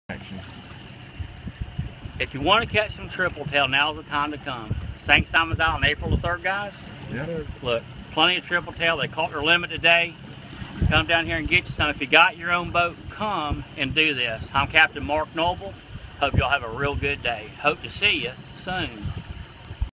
If you want to catch some tripletail, now's the time to come. St. Simon's Island, April the 3rd, guys. Yeah. Look, plenty of tripletail. They caught their limit today. Come down here and get you some. If you got your own boat, come and do this. I'm Captain Mark Noble. Hope y'all have a real good day. Hope to see you soon.